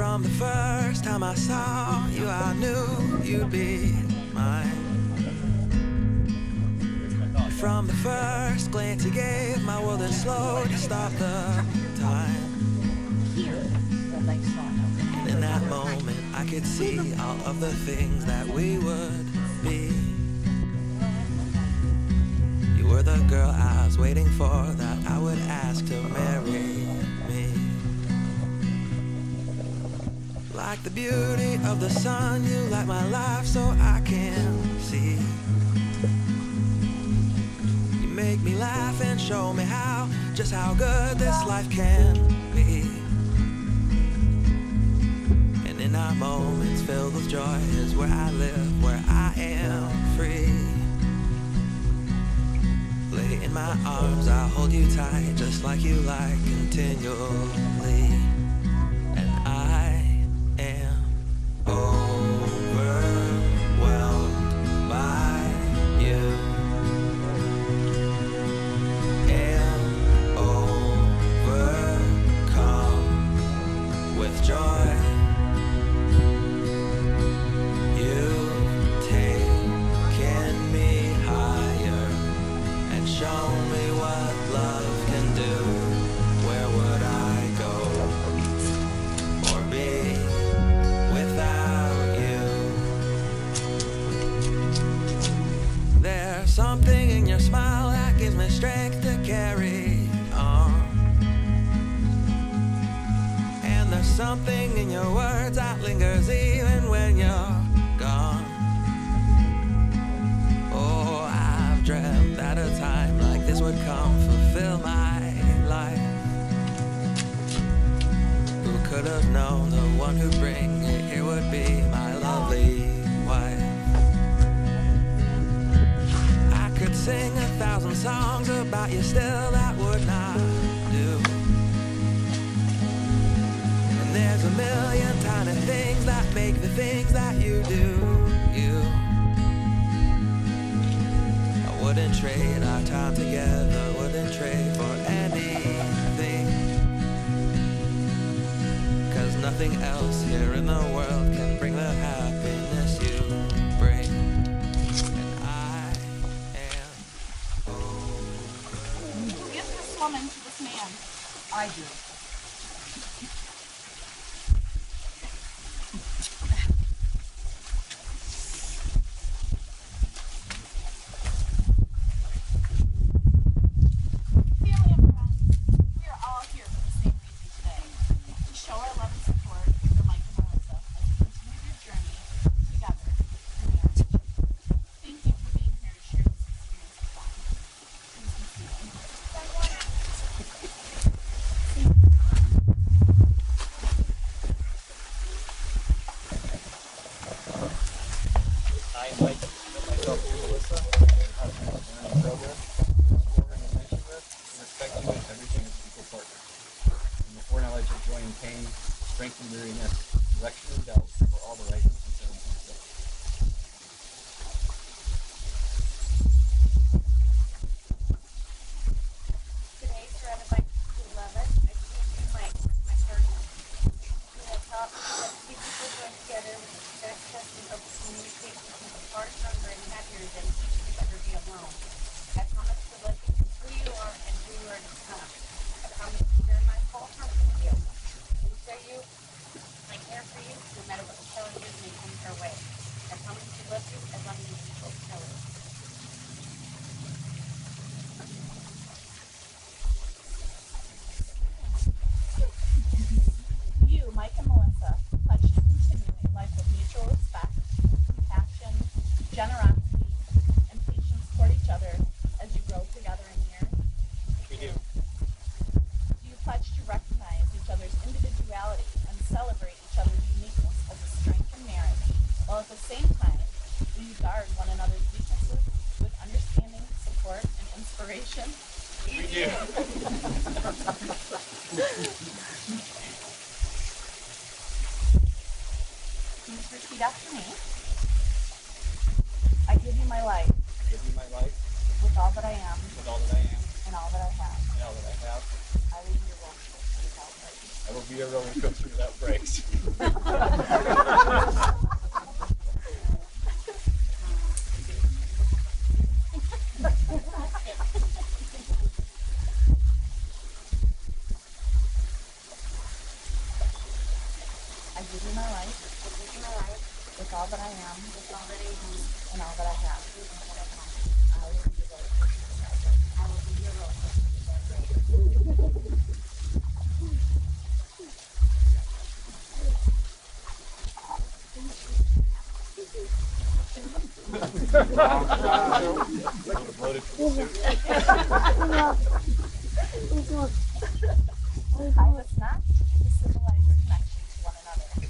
From the first time I saw you, I knew you'd be mine. From the first glance you gave, my world is slow to stop the time. And in that moment, I could see all of the things that we would be. You were the girl I was waiting for, that I would ask to marry me. Like the beauty of the sun, you light my life so I can see. You make me laugh and show me how, just how good this life can be. And in our moments filled with joy is where I live, where I am free. Lay in my arms, I'll hold you tight, just like you like, continually. And I am overwhelmed by you, and overcome with joy. You've taken me higher and shown me what love can do. Where would I go or be without you? There's something in your smile that gives me strength to carry on. And there's something in your words that lingers even when you're gone. Oh, I've dreamt that a time like this would come, fulfill my life. Who could have known the one who'd bring it here would be my lovely wife? I could sing 1,000 songs about you, still that would not do. And there's a million tiny things that make the things that you do, you. I wouldn't trade our time together, wouldn't trade for anything. 'Cause nothing else here in the world can bring the happiness you bring. And I am Who gives this woman to this man? I do. Family and friends, we are all here for the same reason today. To show our love and support for Mike and Melissa as we continue their journey together in marriage. Thank you for being here to share this experience with them. Please be seated. I invite myself to Melissa, your husband, and brother, supporting and mission with, and respect you as everything as equal partners. And before knowledge of joy and pain, strength and weariness, direction and doubt, for all the right and sincerity and faith. Today, surrounded by people who love us, I choose you, Mike, my partner. You have taught me that two people joined together with respect, trust, and hope to communicate to keep far stronger and happier than each could ever be alone. I promise to love you for who you are and who you are to become. I promise to share my whole heart with you. And show you my care for you, no matter what challenges may come our way. I promise to love you as long as you both know it. You, Mike and Melissa, pledge to continue a life of mutual respect, compassion, generosity, and patience toward each other as you grow together in years. We do. Do you pledge to recognize each other's individuality and celebrate each other's uniqueness as a strength in marriage, while at the same time, will you guard one another's weaknesses with understanding, support, and inspiration? We do. Please repeat after me. I give you my life I give you my life with all that I am with all that I am and all that I have. and all that I have. I will be your roller coaster without brakes. I will be a roller coaster without brakes. I give you my life. With all that I am. And all that I have. I will be your I was not to symbolize connection to one another.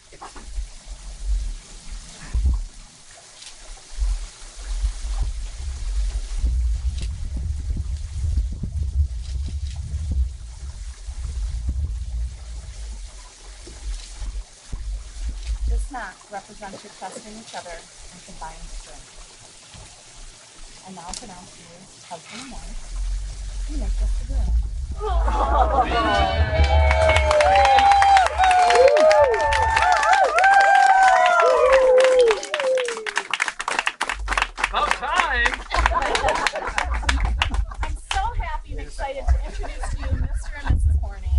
This knot represents your trust in each other and combined strength. I now pronounce you husband and wife. You make this the room. About time! I'm so happy and excited to introduce to you Mr. and Mrs. Horning.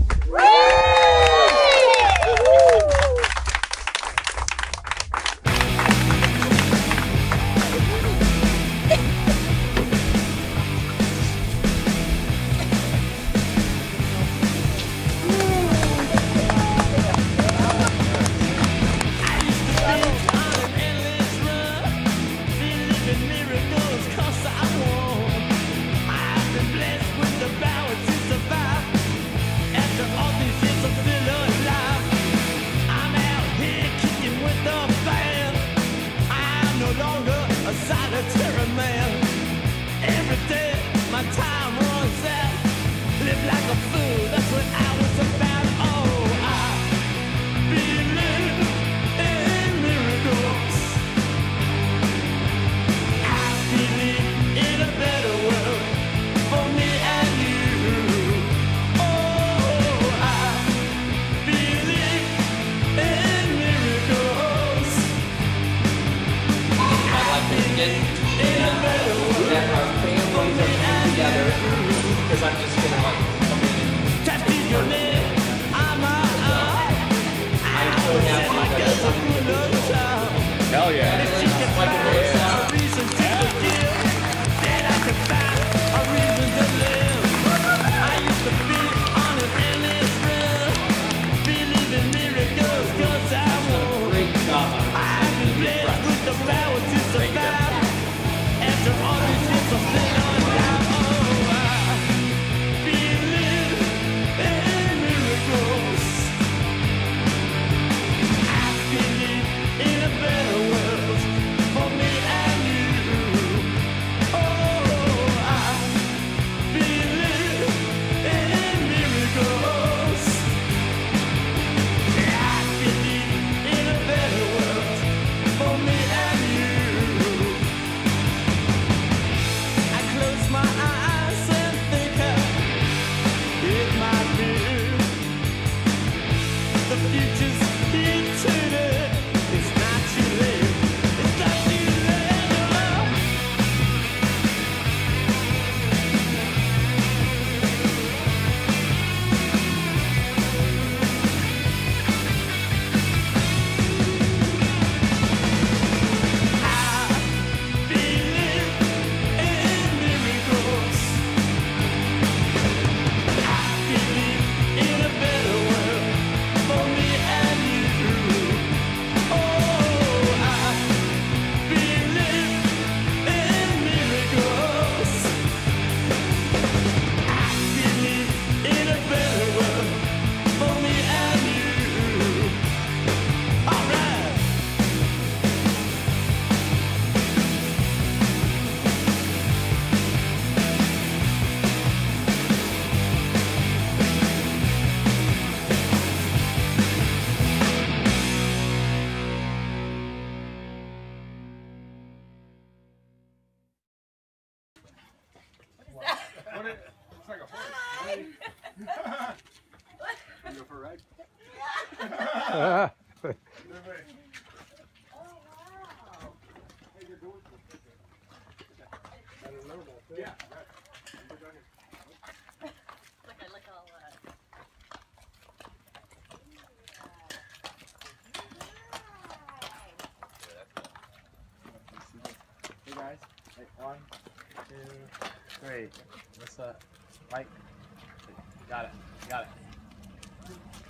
Because I'm just gonna like come in and I'm so happy that it's something to do. Hell yeah. Like a great job. Thank you, Dad. It's like a horse. You go for a ride? Ah. Yeah. Look all Hey guys. Hey, 1, 2, 3. What's up? Mike. Got it. Got it.